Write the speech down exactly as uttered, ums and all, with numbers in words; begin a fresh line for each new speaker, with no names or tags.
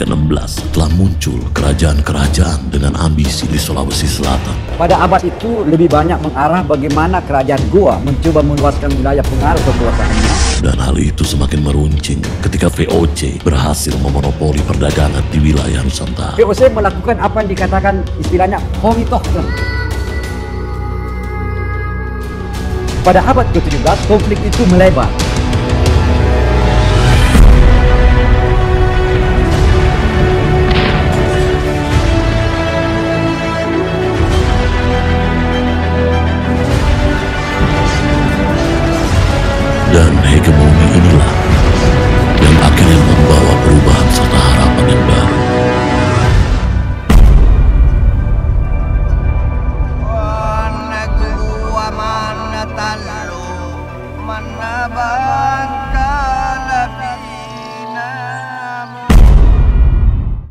keenam belas telah muncul kerajaan-kerajaan dengan ambisi di Sulawesi Selatan.
Pada abad itu lebih banyak mengarah bagaimana kerajaan Goa mencoba meluaskan wilayah pengaruh kekuasaannya.
Dan hal itu semakin meruncing ketika V O C berhasil memonopoli perdagangan di wilayah Nusantara.
V O C melakukan apa yang dikatakan istilahnya Homitohken. Pada abad ke tujuh belas konflik itu melebar.
Dan hegemoni inilah yang akhirnya membawa perubahan serta harapan yang baru.
Mana gua mana talu mana bang